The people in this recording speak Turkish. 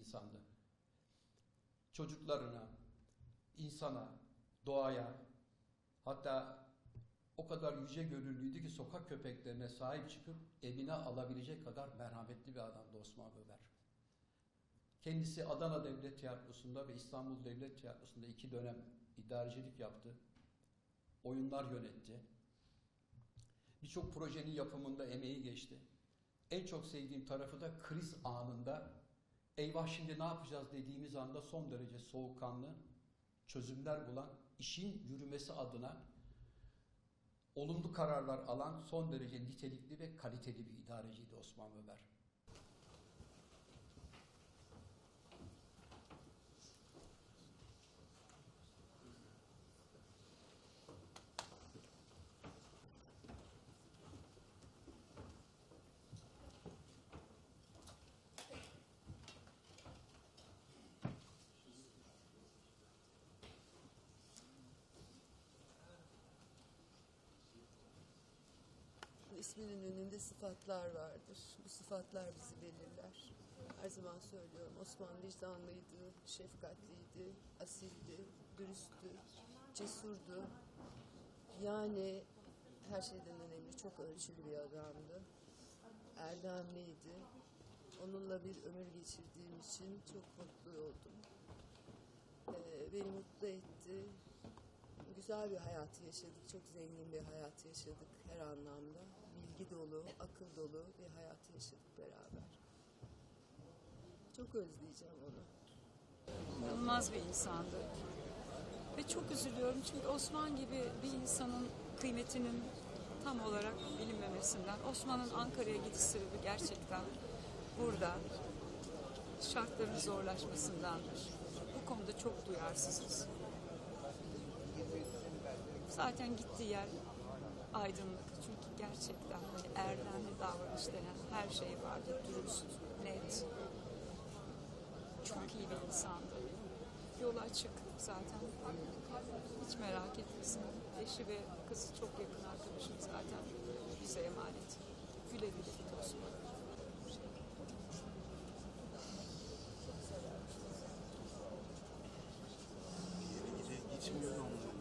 insandı. Çocuklarına, insana, doğaya, hatta o kadar yüce gönüllüydü ki sokak köpeklerine sahip çıkıp evine alabilecek kadar merhametli bir adamdı Osman Böber. Kendisi Adana Devlet Tiyatrosu'nda ve İstanbul Devlet Tiyatrosu'nda 2 dönem idarecilik yaptı. Oyunlar yönetti. Birçok projenin yapımında emeği geçti. En çok sevdiğim tarafı da kriz anında, eyvah şimdi ne yapacağız dediğimiz anda son derece soğukkanlı çözümler bulan, işin yürümesi adına olumlu kararlar alan son derece nitelikli ve kaliteli bir idareciydi Osman Böber. İsminin önünde sıfatlar vardır. Bu sıfatlar bizi belirler. Her zaman söylüyorum, Osman vicdanlıydı, şefkatliydi, asildi, dürüsttü, cesurdu. Yani her şeyden önemli, çok ölçülü bir adamdı. Erdemliydi. Onunla bir ömür geçirdiğim için çok mutlu oldum. Beni mutlu etti. Güzel bir hayat yaşadık, çok zengin bir hayat yaşadık her anlamda. Bilgi dolu, akıl dolu bir hayat yaşadık beraber. Çok özleyeceğim onu. İnanılmaz bir insandı. Ve çok üzülüyorum çünkü Osman gibi bir insanın kıymetinin tam olarak bilinmemesinden, Osman'ın Ankara'ya gidiş sebebi gerçekten burada şartların zorlaşmasındandır. Bu konuda çok duyarsızız. Zaten gittiği yer aydınlık. Çünkü gerçekten hani erdemli davranış denen her şey vardı. Dürüst, net. Çok iyi bir insandı. Yolu açık zaten. Hiç merak etmesin. Eşi ve kızı çok yakın arkadaşım zaten. Bize emanet. Güle güle git Osman. Geçmiyor onları.